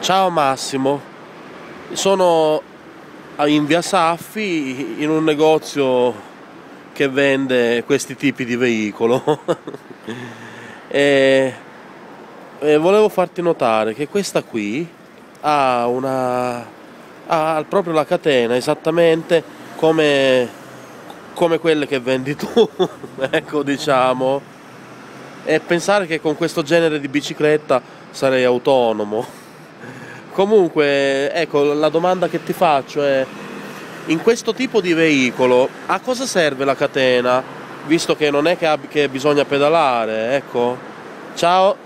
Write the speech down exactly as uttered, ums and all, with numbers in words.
Ciao Massimo, sono in via Saffi in un negozio che vende questi tipi di veicolo e, e volevo farti notare che questa qui ha una ha proprio la catena esattamente come, come quelle che vendi tu ecco, diciamo, e pensare che con questo genere di bicicletta sarei autonomo. Comunque, ecco, la domanda che ti faccio è: in questo tipo di veicolo a cosa serve la catena? Visto che non è che, ab- che bisogna pedalare, ecco. Ciao.